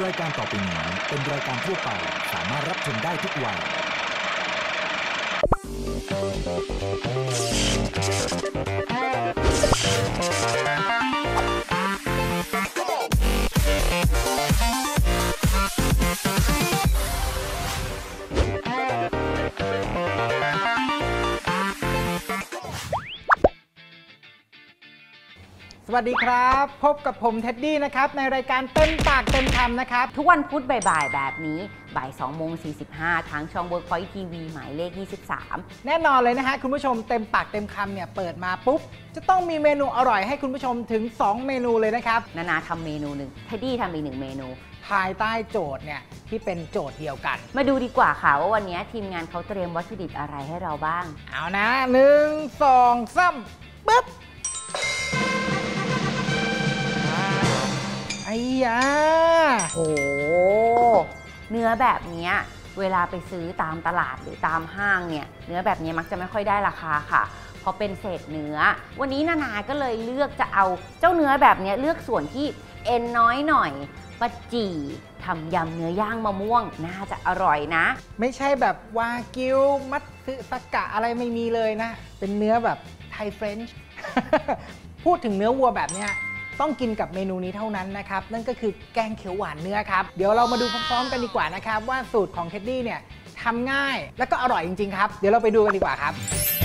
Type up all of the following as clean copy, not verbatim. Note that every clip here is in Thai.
รายการต่อไปนี้เป็นรายการทั่วไปสามารถรับชมได้ทุกวัยสวัสดีครับพบกับผมเท็ดดี้นะครับในรายการเต็มปากเต็มคำนะครับทุกวันพุธบ่ายๆแบบนี้บ่าย 2:45 ทางช่อง Workpoint TV หมายเลข 23 แน่นอนเลยนะฮะคุณผู้ชมเต็มปากเต็มคำเนี่ยเปิดมาปุ๊บจะต้องมีเมนูอร่อยให้คุณผู้ชมถึง2เมนูเลยนะครับนาทำเมนูหนึ่งเท็ดดี้ทำอีก1เมนูภายใต้โจทย์เนี่ยที่เป็นโจทย์เดียวกันมาดูดีกว่าค่ะว่าวันนี้ทีมงานเขาเตรียมวัตถุดิบอะไรให้เราบ้างเอานะ1 2 3ปึ๊บไอ้ยาโอ้เนื้อแบบนี้เวลาไปซื้อตามตลาดหรือตามห้างเนี่ยเนื้อแบบนี้มักจะไม่ค่อยได้ราคาค่ะเพราะเป็นเศษเนื้อวันนี้นาก็เลยเลือกจะเอาเจ้าเนื้อแบบนี้เลือกส่วนที่เอ็นน้อยหน่อยปาจี่ทำยำเนื้อย่างมะม่วงน่าจะอร่อยนะไม่ใช่แบบวากิวมัตสึสกะอะไรไม่มีเลยนะเป็นเนื้อแบบไทยเฟรนช์ พูดถึงเนื้อวัวแบบนี้ต้องกินกับเมนูนี้เท่านั้นนะครับนั่นก็คือแกงเขียวหวานเนื้อครับเดี๋ยวเรามาดูพร้อมๆกันดีกว่านะครับว่าสูตรของเท็ดดี้เนี่ยทำง่ายและก็อร่อยจริงๆครับเดี๋ยวเราไปดูกันดีกว่าครับ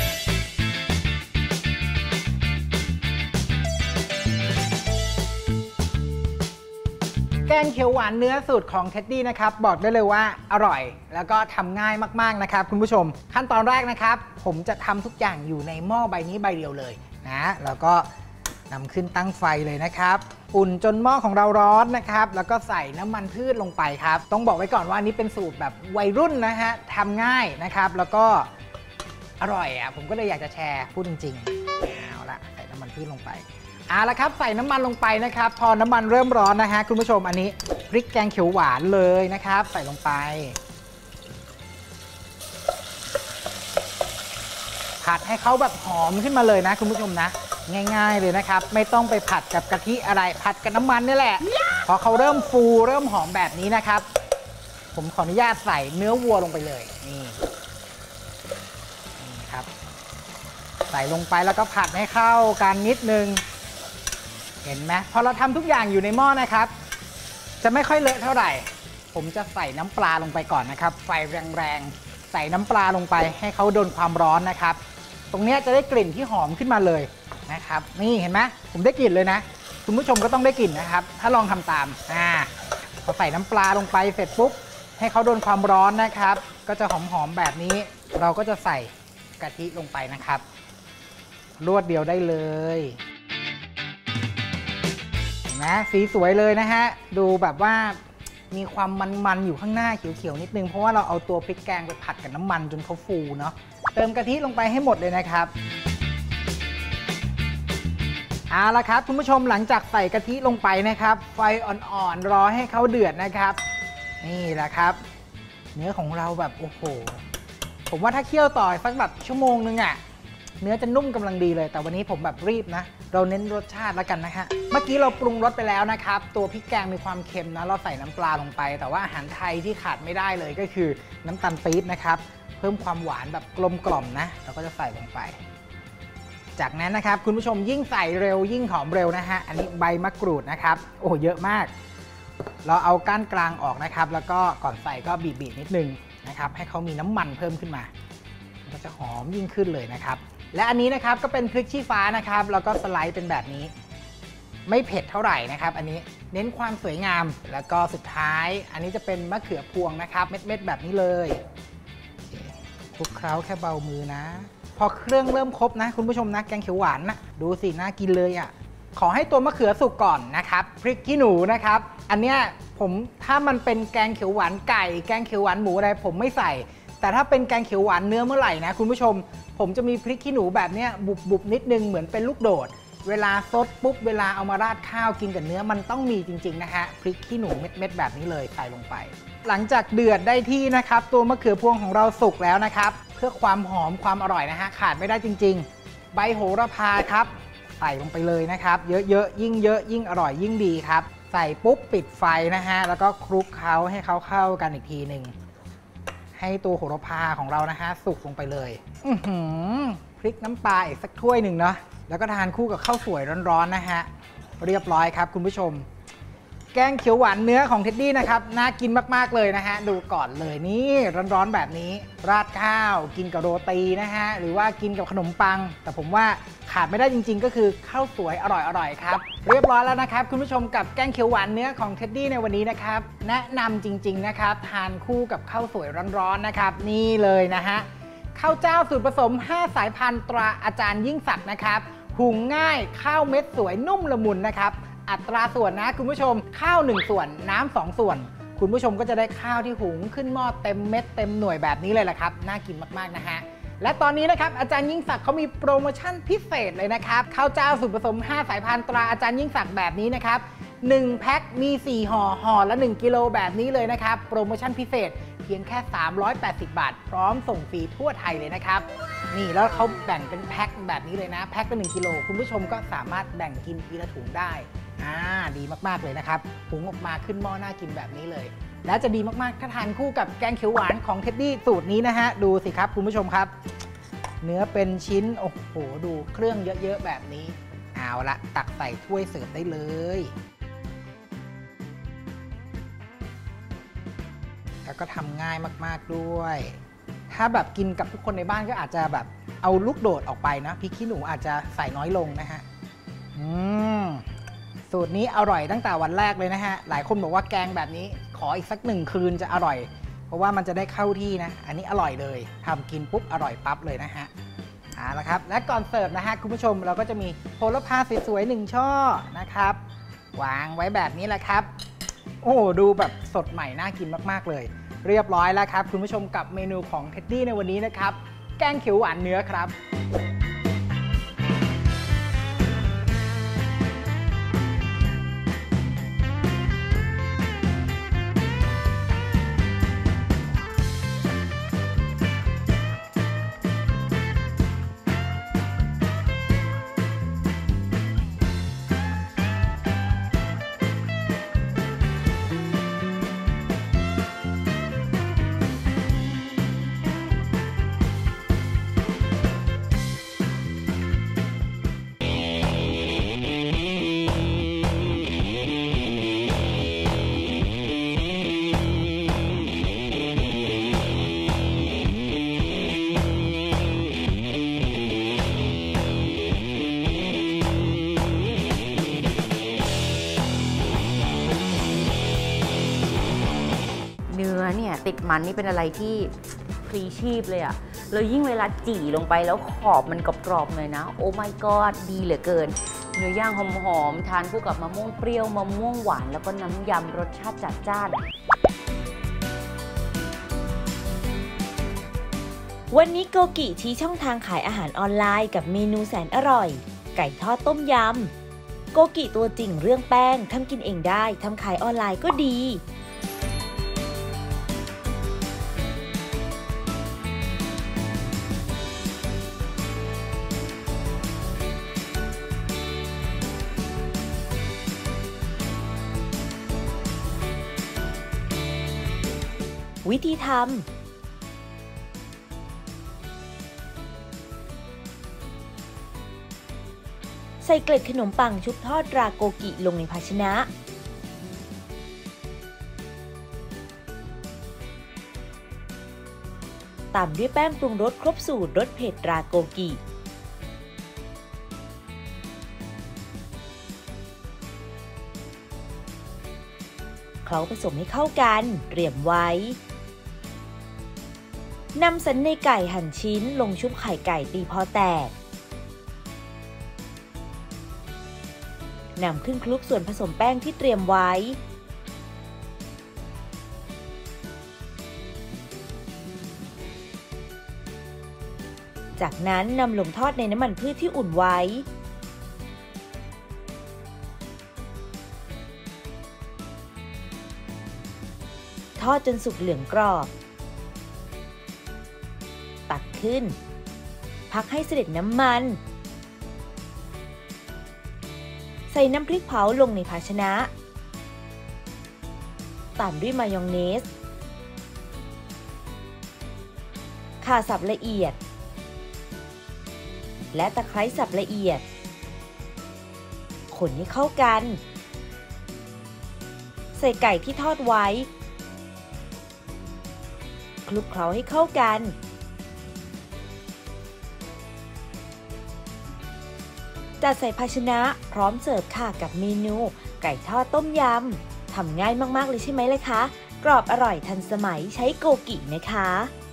แกงเขียวหวานเนื้อสูตรของเท็ดดี้นะครับบอกได้เลยว่าอร่อยแล้วก็ทำง่ายมากๆนะครับคุณผู้ชมขั้นตอนแรกนะครับผมจะทำทุกอย่างอยู่ในหม้อใบนี้ใบเดียวเลยนะแล้วก็นำขึ้นตั้งไฟเลยนะครับอุ่นจนหม้อของเราร้อนนะครับแล้วก็ใส่น้ำมันพืชลงไปครับต้องบอกไว้ก่อนว่านี้เป็นสูตรแบบวัยรุ่นนะฮะทำง่ายนะครับแล้วก็อร่อยผมก็เลยอยากจะแชร์พูดจริงๆเอาละใส่น้ำมันพืชลงไปเอาละครับใส่น้ำมันลงไปนะครับพอน้ำมันเริ่มร้อนนะฮะคุณผู้ชมอันนี้พริกแกงเขียวหวานเลยนะครับใส่ลงไปผัดให้เขาแบบหอมขึ้นมาเลยนะคุณผู้ชมนะง่ายๆเลยนะครับไม่ต้องไปผัดกับกะทิอะไรผัดกับน้ำมันนี่แหละพอเขาเริ่มฟูเริ่มหอมแบบนี้นะครับผมขออนุญาตใส่เนื้อวัวลงไปเลยนี่ครับใส่ลงไปแล้วก็ผัดให้เข้ากันนิดนึงเห็นไหมพอเราทำทุกอย่างอยู่ในหม้อนะครับจะไม่ค่อยเลอะเท่าไหร่ผมจะใส่น้ำปลาลงไปก่อนนะครับไฟแรงๆใส่น้ำปลาลงไปให้เขาโดนความร้อนนะครับตรงนี้จะได้กลิ่นที่หอมขึ้นมาเลยนะครับนี่เห็นไหมผมได้กลิ่นเลยนะคุณผู้ชมก็ต้องได้กลิ่นนะครับถ้าลองทำตามพอใส่น้ำปลาลงไปเสร็จปุ๊บให้เขาโดนความร้อนนะครับก็จะหอมๆแบบนี้เราก็จะใส่กะทิลงไปนะครับรวดเดียวได้เลยนะสีสวยเลยนะฮะดูแบบว่ามีความมันๆอยู่ข้างหน้าเขียวๆนิดนึงเพราะว่าเราเอาตัวพริกแกงไปผัดกับน้ำมันจนเขาฟูเนาะเติมกะทิลงไปให้หมดเลยนะครับเอาละครับคุณผู้ชมหลังจากใส่กะทิลงไปนะครับไฟอ่อนๆรอให้เขาเดือดนะครับนี่แหละครับเนื้อของเราแบบโอ้โหผมว่าถ้าเคี่ยวต่อสักแบบชั่วโมงนึงเนื้อจะนุ่มกำลังดีเลยแต่วันนี้ผมแบบรีบนะเราเน้นรสชาติแล้วกันนะฮะเมื่อกี้เราปรุงรสไปแล้วนะครับตัวพริกแกงมีความเค็มนะเราใส่น้ำปลาลงไปแต่ว่าอาหารไทยที่ขาดไม่ได้เลยก็คือน้ำตาลปี๊บนะครับเพิ่มความหวานแบบกลมกล่อมนะเราก็จะใส่ลงไปจากนั้นนะครับคุณผู้ชมยิ่งใส่เร็วยิ่งหอมเร็วนะฮะอันนี้ใบมะกรูดนะครับโอ้เยอะมากเราเอาก้านกลางออกนะครับแล้วก็ก่อนใส่ก็บีบนิดนึงนะครับให้เขามีน้ำมันเพิ่มขึ้นมาก็จะหอมยิ่งขึ้นเลยนะครับและอันนี้นะครับก็เป็นพริกชี้ฟ้านะครับแล้วก็สไลด์เป็นแบบนี้ไม่เผ็ดเท่าไหร่นะครับอันนี้เน้นความสวยงามแล้วก็สุดท้ายอันนี้จะเป็นมะเขือพวงนะครับเม็ดๆแบบนี้เลยคลุกเคล้าแค่เบามือนะพอเครื่องเริ่มครบนะคุณผู้ชมนะแกงเขียวหวานนะดูสิน่ากินเลยขอให้ตัวมะเขือสุกก่อนนะครับพริกขี้หนูนะครับอันเนี้ยผมถ้ามันเป็นแกงเขียวหวานไก่แกงเขียวหวานหมูอะไรผมไม่ใส่แต่ถ้าเป็นแกงเขียวหวานเนื้อเมื่อไหร่นะคุณผู้ชมผมจะมีพริกขี้หนูแบบเนี้ยบุบนิดนึงเหมือนเป็นลูกโดดเวลาซดปุ๊บเวลาเอามาราดข้าวกินกับเนื้อมันต้องมีจริงๆนะฮะพริกขี้หนูเม็ดแบบนี้เลยใส่ลงไปหลังจากเดือดได้ที่นะครับตัวมะเขือพวงของเราสุกแล้วนะครับเพื่อความหอมความอร่อยนะฮะขาดไม่ได้จริงๆใบโหระพาครับใส่ลงไปเลยนะครับเยอะๆยิ่งเยอะยิ่งอร่อยยิ่งดีครับใส่ปุ๊บปิดไฟนะฮะแล้วก็คลุกเขาให้เขาเข้ากันอีกทีหนึ่งให้ตัวโหระพาของเรานะฮะสุกลงไปเลยพริกน้ำปลาอีกสักถ้วยหนึ่งเนาะแล้วก็ทานคู่กับข้าวสวยร้อนๆนะฮะเรียบร้อยครับคุณผู้ชมแกงเขียวหวานเนื้อของเท็ดดี้นะครับน่ากินมากๆเลยนะฮะดูก่อนเลยนี่ร้อนๆแบบนี้ราดข้าวกินกับโรตีนะฮะหรือว่ากินกับขนมปังแต่ผมว่าขาดไม่ได้จริงๆก็คือข้าวสวยอร่อยๆครับเรียบร้อยแล้วนะครับคุณผู้ชมกับแกงเขียวหวานเนื้อของเท็ดดี้ในวันนี้นะครับแนะนำจริงๆนะครับทานคู่กับข้าวสวยร้อนๆนะครับนี่เลยนะฮะข้าวเจ้าสูตรผสม5 สายพันธุ์ตราอาจารย์ยิ่งศักดิ์นะครับหุงง่ายข้าวเม็ดสวยนุ่มละมุนนะครับอัตราส่วนนะคุณผู้ชมข้าว1 ส่วนน้ำ2 ส่วนคุณผู้ชมก็จะได้ข้าวที่หุงขึ้นหม้อเต็มเม็ดเต็มหน่วยแบบนี้เลยแหละครับน่ากินมากๆนะฮะและตอนนี้นะครับอาจารย์ยิ่งศักดิ์เขามีโปรโมชั่นพิเศษเลยนะครับข้าวเจ้าสูตรผสม5 สายพันธุ์ตราอาจารย์ยิ่งศักดิ์แบบนี้นะครับ1 แพ็คมี4 ห่อห่อละ1 กิโลแบบนี้เลยนะครับโปรโมชั่นพิเศษเพียงแค่380 บาทพร้อมส่งฟรีทั่วไทยเลยนะครับนี่แล้วเขาแบ่งเป็นแพ็คแบบนี้เลยนะแพ็คละ1 กิโลคุณผู้ชมก็สามารถแบ่งกินทีละถุงได้ดีมากๆเลยนะครับหุงออกมาขึ้นหม้อน่ากินแบบนี้เลยและจะดีมากๆถ้าทานคู่กับแกงเขียวหวานของเท็ดดี้สูตรนี้นะฮะดูสิครับคุณผู้ชมครับเนื้อเป็นชิ้นโอ้โหดูเครื่องเยอะๆแบบนี้เอาละตักใส่ถ้วยเสิร์ฟได้เลยแล้วก็ทำง่ายมากๆด้วยถ้าแบบกินกับทุกคนในบ้านก็อาจจะแบบเอาลูกโดดออกไปนะพริกขี้หนูอาจจะใส่น้อยลงนะฮะสูตรนี้อร่อยตั้งแต่วันแรกเลยนะฮะหลายคนบอกว่าแกงแบบนี้ขออีกสัก1 คืนจะอร่อยเพราะว่ามันจะได้เข้าที่นะอันนี้อร่อยเลยทำกินปุ๊บอร่อยปั๊บเลยนะฮะเอาละครับและก่อนเสิร์ฟนะฮะคุณผู้ชมเราก็จะมีโหระพาสวยๆ1 ช่อนะครับวางไว้แบบนี้แหละครับโอ้ดูแบบสดใหม่น่ากินมากๆเลยเรียบร้อยแล้วครับคุณผู้ชมกับเมนูของเท็ดดี้ในวันนี้นะครับแกงเขียวหวานเนื้อครับเนื้อเนี่ยติดมันนี่เป็นอะไรที่พลีชีพเลยอะแล้วยิ่งเวลาจี่ลงไปแล้วขอบมันกรอบๆเลยนะโอ้ my god ดีเหลือเกินเนื้อย่างหอมๆทานคู่กับมะม่วงเปรี้ยวมะม่วงหวานแล้วก็น้ำยำรสชาติจัดจ้านวันนี้โกกิชี้ช่องทางขายอาหารออนไลน์กับเมนูแสนอร่อยไก่ทอดต้มยำโกกิตัวจริงเรื่องแป้งทำกินเองได้ทำขายออนไลน์ก็ดีวิธีทำใส่เกล็ดขนมปังชุบทอดราโกกิลงในภาชนะตามด้วยแป้งปรุงรสครบสูตรรสเผ็ดราโกกิเคล้าผสมให้เข้ากันเตรียมไว้นำสันในไก่หั่นชิ้นลงชุบไข่ไก่ตีพอแตกนำขึ้นคลุกส่วนผสมแป้งที่เตรียมไว้จากนั้นนำลงทอดในน้ำมันพืชที่อุ่นไว้ทอดจนสุกเหลืองกรอบตักขึ้นพักให้เสด็จน้ำมันใส่น้ำพริกเผาลงในภาชนะตามด้วยมายองเนสข่าสับละเอียดและตะไคร้สับละเอียดคนให้เข้ากันใส่ไก่ที่ทอดไว้คลุกเคล้าให้เข้ากันจัดใส่ภาชนะพร้อมเสิร์ฟค่ะกับเมนูไก่ทอดต้มยำทำง่ายมากๆเลยใช่ไหมล่ะคะกรอบอร่อยทันสมัยใช้โกกินะคะ